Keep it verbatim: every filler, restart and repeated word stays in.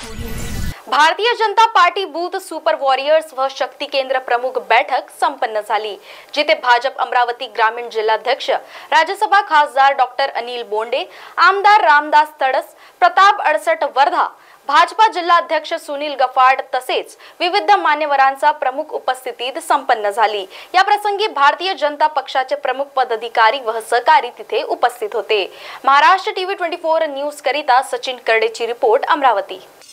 भारतीय Janata Party booth super warriors व शक्ती केंद्र प्रमुख बैठक संपन्न झाली, जिथे भाजप अमरावती ग्रामीण जिल्हाध्यक्ष, राज्यसभा खासदार डॉक्टर अनिल बोंडे, आमदार रामदास तडस, प्रताप अडसट वर्धा, भाजपा जिल्हाध्यक्ष सुनील गफाड तसेच विविध मान्यवरांचा प्रमुख उपस्थितीत संपन्न झाली। या प्रसंगी भारतीय जनता पक्षाचे प्रमुख पदाधिकारी व सहकारी तिथे उपस्थित होते। महाराष्ट्र टीव्ही चोवीस न्यूज करिता सचिन करडेची रिपोर्ट, अमरावती।